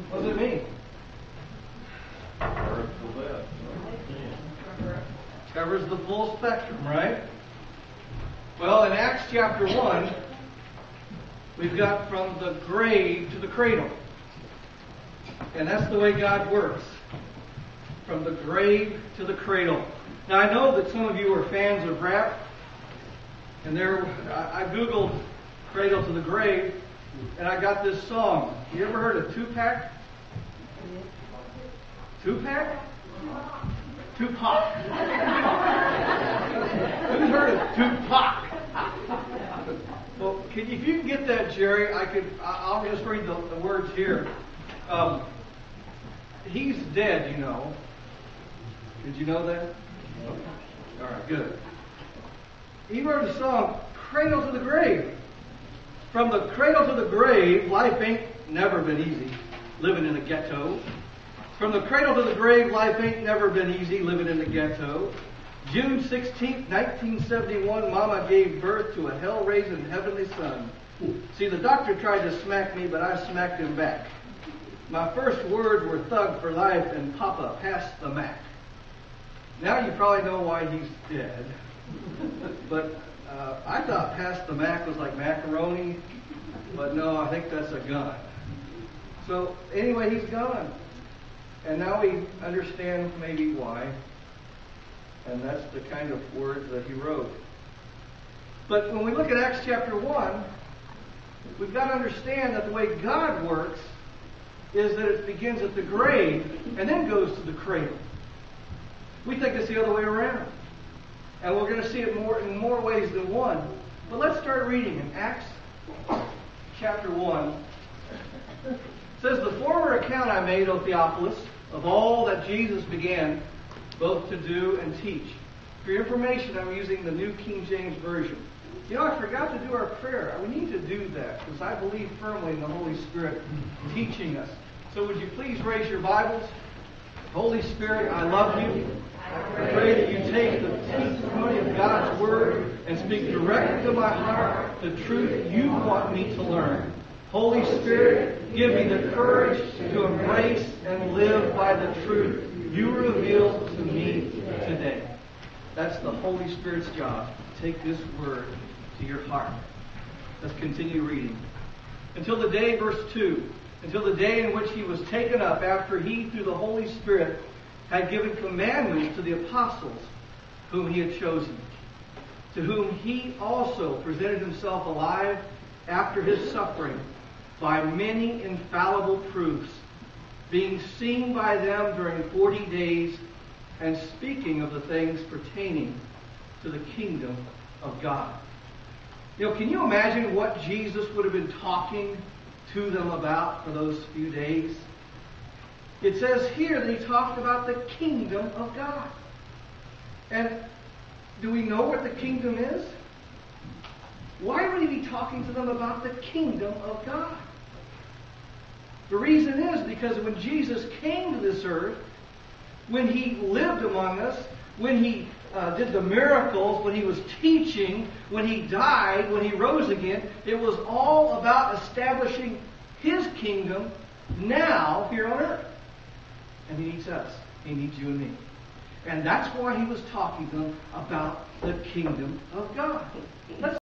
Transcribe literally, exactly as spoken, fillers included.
What does it mean? Covers the full spectrum, right? Well, in Acts chapter one, we've got from the grave to the cradle. And that's the way God works. From the grave to the cradle. Now, I know that some of you are fans of rap. And there, I, I Googled Cradle to the Grave, and I got this song. You ever heard of Tupac? Tupac? Tupac. Who's heard of Tupac? Well, can you, if you can get that, Jerry, I could. I'll just read the, the words here. Um, he's dead, you know. Did you know that? All right, good. He wrote a song, Cradle to the Grave. From the cradle to the grave, life ain't never been easy, living in a ghetto. From the cradle to the grave, life ain't never been easy, living in the ghetto. June sixteenth, nineteen seventy-one, Mama gave birth to a hell-raising heavenly son. See, the doctor tried to smack me, but I smacked him back. My first words were thug for life and Papa, pass the Mac. Now you probably know why he's dead. But uh, I thought pass the Mac was like macaroni, but no, I think that's a gun. So anyway, he's gone. And now we understand maybe why. And that's the kind of words that he wrote. But when we look at Acts chapter one, we've got to understand that the way God works is that it begins at the grave and then goes to the cradle. We think it's the other way around. And we're going to see it more in more ways than one. But let's start reading in Acts chapter one. It says, the former account I made, O Theophilus, of all that Jesus began both to do and teach. For your information, I'm using the New King James Version. You know, I forgot to do our prayer. We need to do that because I believe firmly in the Holy Spirit teaching us. So would you please raise your Bibles? Holy Spirit, I love you. I pray that you take the testimony of God's Word and speak directly to my heart the truth you want me to learn. Holy Spirit, give me the courage to embrace and live by the truth you reveal to me today. That's the Holy Spirit's job. Take this Word to your heart. Let's continue reading. Until the day, verse two, until the day in which he was taken up after he, through the Holy Spirit, had given commandments to the apostles whom he had chosen, to whom he also presented himself alive after his suffering by many infallible proofs, being seen by them during forty days and speaking of the things pertaining to the kingdom of God. You know, can you imagine what Jesus would have been talking to them about for those few days? It says here that he talked about the kingdom of God. And do we know what the kingdom is? Why would he be talking to them about the kingdom of God? The reason is because when Jesus came to this earth, when he lived among us, when he uh, did the miracles, when he was teaching, when he died, when he rose again, it was all about establishing his kingdom now here on earth. And he needs us. He needs you and me. And that's why he was talking to them about the kingdom of God. Let's